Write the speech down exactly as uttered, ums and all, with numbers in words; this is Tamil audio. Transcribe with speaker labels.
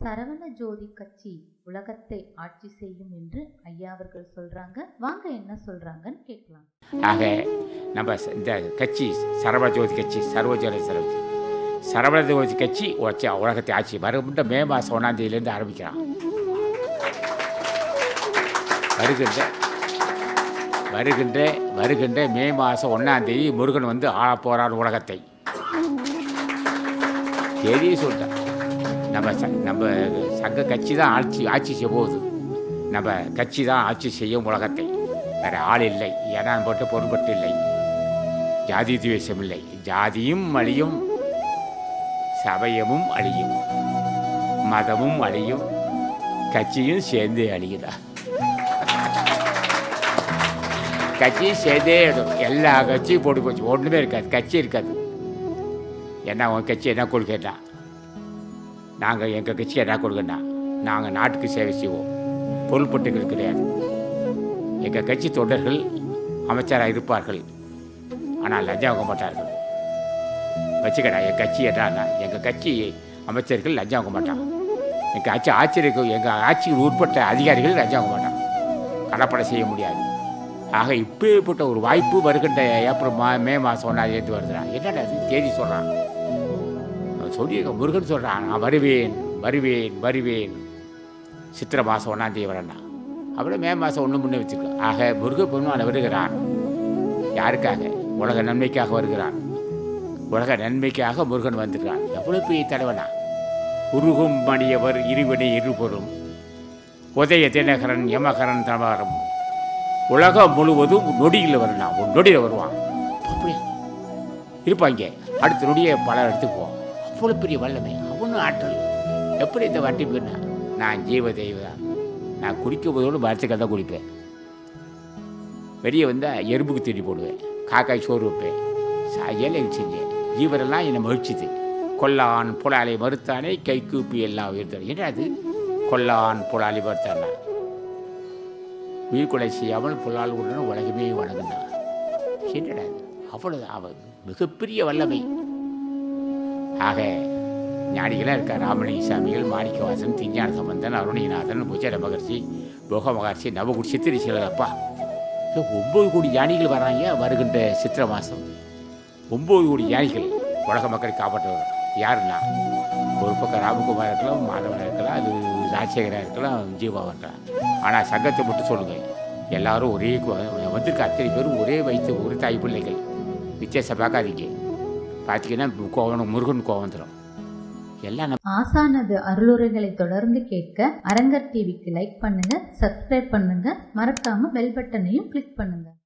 Speaker 1: சரவண ஜோதி கட்சி உலகத்தை ஆட்சி செய்யும் என்று ஐயா அவர்கள் சொல்றாங்க. வாங்க என்ன சொல்றாங்கன்னு கேட்கலாம்.
Speaker 2: ஆக நம்ம இந்த கட்சி சரவண ஜோதி கட்சி சர்வஜோதி சரவஜி சரவண ஜோதி கட்சி உலகத்தை ஆட்சி வருகின்ற மே மாதம் ஒன்றாம் தேதியிலேருந்து ஆரம்பிக்கிறான். வருகின்ற வருகின்ற வருகின்ற மே மாதம் ஒன்றாம் தேதி முருகன் வந்து ஆள போகிறார் உலகத்தை. தேதியை சொல்லிட்டேன். நம்ம ச நம்ம சங்க கட்சி தான் ஆட்சி ஆட்சி செய்ய போகுது. நம்ம கட்சி தான் ஆட்சி செய்யும் உலகத்தை. வேறு ஆள் இல்லை, இடம் போட்டு பொருள்பட்டு இல்லை, ஜாதி துவேஷம் இல்லை. ஜாதியும் அழியும், சமயமும் அழியும், மதமும் அழியும், கட்சியும் சேர்ந்து அழியுதா. கட்சியும் சேர்ந்தே இடும். எல்லா கட்சியும் போட்டு போச்சு, ஒன்றுமே இருக்காது, கட்சி இருக்காது. என்ன உன் கட்சி என்ன கொள்கைன்னா, நாங்கள் எங்கள் கட்சி என்ன கொள்கைன்னா, நாங்கள் நாட்டுக்கு சேவை செய்வோம், பொருள்பட்டுகள் கிடையாது. எங்கள் கட்சி தொண்டர்கள் அமைச்சராக இருப்பார்கள், ஆனால் லஞ்சம் வாங்க மாட்டார்கள். வச்சுக்கடா, என் கட்சி என்னன்னா, எங்கள் கட்சி அமைச்சர்கள் லஞ்சம் வாங்க மாட்டாங்க. எங்கள் ஆட்சி ஆட்சியருக்கு எங்கள் ஆட்சிக்கு உட்பட்ட அதிகாரிகள் லஞ்சம் வாங்க மாட்டாங்க, கடப்படை செய்ய முடியாது. ஆக இப்பேற்பட்ட ஒரு வாய்ப்பு வருகின்ற ஏப்ரல் மா மே மாதம் ஒன்றாம் தேதி வருதுறான். என்னடா அது தேதி சொல்கிறான், சொல்லி முருகன் சொல்கிறான், நான் வருவேன் வருவேன் வருவேன் சித்திரை மாதம் ஒன்றாம் தேதி வரேன்னா. அப்புறம் மே மாதம் ஒன்று முன்னே வச்சுக்கலாம். ஆக முருக பெருமான் வருகிறான். யாருக்காக? உலக நன்மைக்காக வருகிறான். உலக நன்மைக்காக முருகன் வந்திருக்கான். எவ்வளோ பெரிய தலைவனா. உருகும் மணியவர் இருவினை இருபொரும் உதய தினகரன் யமகரன் தமரம் உலகம் முழுவதும் நொடியில் வரலாம். ஒரு நொடியில் வருவான். அப்படியே இருப்பாங்க. அடுத்த நொடியை பல இடத்துக்கு போவான். அவ்வளோ பெரிய வல்லமை, அவனும் ஆற்றல். எப்படி இந்த வட்டி போனா, நான் ஜீவ தெய்வம். நான் குடிக்கும் போதோடு மரத்துக்காக தான் குடிப்பேன். வெளியே வந்தால் எறும்புக்கு தீனி போடுவேன், காக்காய் சோறு வைப்பேன். சாயல் செஞ்சேன். ஜீவரெல்லாம் என்னை மகிழ்ச்சிது. கொல்லான் புலாலை மறுத்தானே கை கூப்பி எல்லாம் உயர்த்தான். என்ன அது கொல்லான் புலாலை மறுத்தானா? உயிர் கொலை செய்யாமல் புலால் உடனே உலகமே வணங்கினான். என்னடா அவ்வளவு அவன் மிகப்பெரிய வல்லமை. ஆக ஞானிகளாக இருக்க ராமலிங்க சாமிகள், மாணிக்கவாசன், திஞ்ஞான சம்பந்தன், அருணிநாதன், புஜர மகர்ஷி, போக மகர்ஷி, நவகுடி சித்திரை சிலப்பா, ஒம்பது கோடி ஞானிகள் வராங்க வருகின்ற சித்திரை மாதம். ஒம்பது கோடி ஞானிகள் உலக மக்களை காப்பாற்றுவாங்க. யாருன்னா, ஒரு பக்கம் ராமகுமார் இருக்கலாம், மாதவனாக இருக்கலாம், அது ராஜசேகராக இருக்கலாம், ஜீவாவாக இருக்கலாம். ஆனால் சங்கத்தை மட்டும் சொல்லுங்கள், எல்லாரும் ஒரே வந்திருக்க அத்தனை பேரும் ஒரே வயிற்று ஒரு தாய் பிள்ளைகள். வித்தியாசம் பார்க்காதீங்க. பார்த்தீங்கன்னா கோவம் முருகன் கோவம் வந்துடும். எல்லாம்
Speaker 1: ஆசானது அருளுரைகளை தொடர்ந்து கேட்க அரங்கர் டிவிக்கு லைக் பண்ணுங்க, சப்ஸ்கிரைப் பண்ணுங்க, மறக்காம பெல் பட்டனையும் கிளிக் பண்ணுங்க.